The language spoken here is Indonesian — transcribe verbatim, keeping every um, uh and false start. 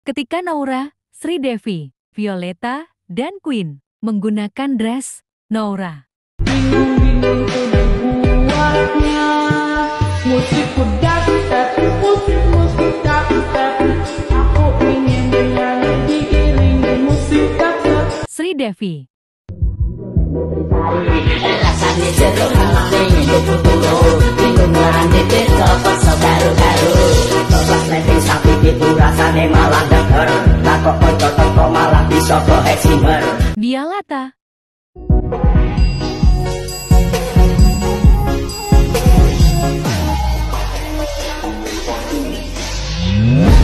Ketika Naura, Sri Devi, Violeta, dan Queen menggunakan dress Naura. Bingung-bingung udah buatnya, musik udah step, musik musik tak step. Aku ingin bernyanyi diiringi musik dubstep. Sri Devi. Rasanya jeruk malah pengen dipukul, bingung lanjut copot saudara-saudara. Coba setting sapi itu rasanya malah denger, tak kok kocok malah bisa ke heximer. Violeta. Yeah.